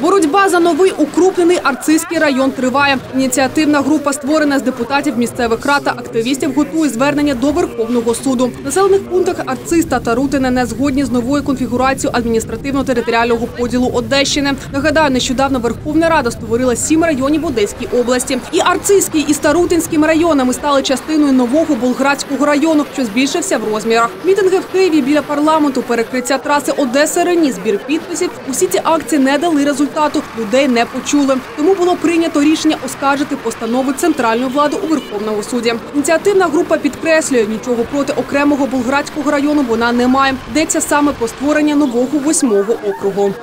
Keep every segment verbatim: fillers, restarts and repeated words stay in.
Боротьба за новий укрупнений Арцизький район триває. Ініціативна група, створена з депутатів місцевих рад та активістів, готує звернення до Верховного суду. В населених пунктах Арциз та Тарутине не згодні з новою конфігурацією адміністративно-територіального поділу Одещини. Нагадаю, нещодавно Верховна Рада створила сім районів в Одеській області. І Арцизький, і Тарутинським районами стали частиною нового Болградського району, що збільшився в розмірах. Мітинги в Києві біля парламенту, перекриття траси Одеса-Рені, збір підписів – усі ці акції не дали результату, людей не почули. Тому було прийнято рішення оскаржити постанови центральної влади у Верховному суді. Ініціативна група підкреслює, нічого проти окремого Болградського району вона не має. Йдеться саме про створення нового восьмого округу.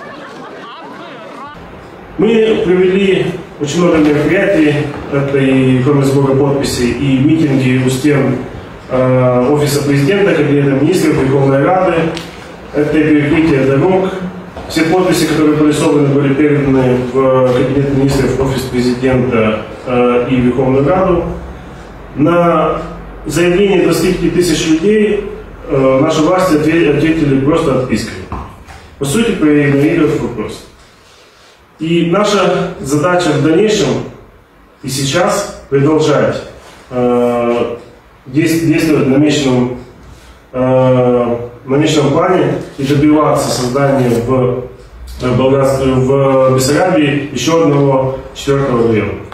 Мы провели очень много мероприятий, это и кроме сбора подписей, и митинги у стен э, Офиса Президента, Кабинета Министров, Верховной Рады, это и перекрытие дорог. Все подписи, которые были собраны, были переданы в Кабинет Министров, Офис Президента э, и Верховную Раду. На заявление двадцати пяти тысяч людей э, наши власти ответили просто отпиской. По сути, проигнорировав вопрос. И наша задача в дальнейшем и сейчас продолжать э, действовать в намеченном, э, намеченном плане и добиваться создания в, в, в Бессарабии еще одного четвертого района.